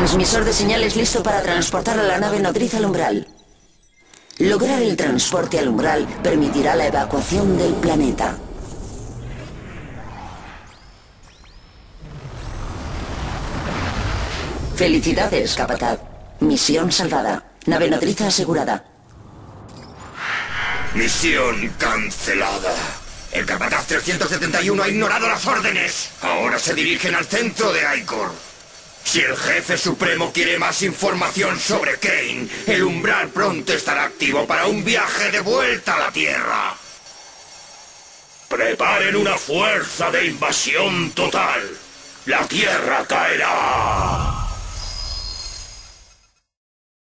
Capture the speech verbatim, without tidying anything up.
Transmisor de señales listo para transportar a la nave nodriza al umbral. Lograr el transporte al umbral permitirá la evacuación del planeta. Felicidades, capataz. Misión salvada. Nave nodriza asegurada. Misión cancelada. El capataz trescientos setenta y uno ha ignorado las órdenes. Ahora se dirigen al centro de Icor. Si el jefe supremo quiere más información sobre Kane, el umbral pronto estará activo para un viaje de vuelta a la Tierra. Preparen una fuerza de invasión total. La Tierra caerá.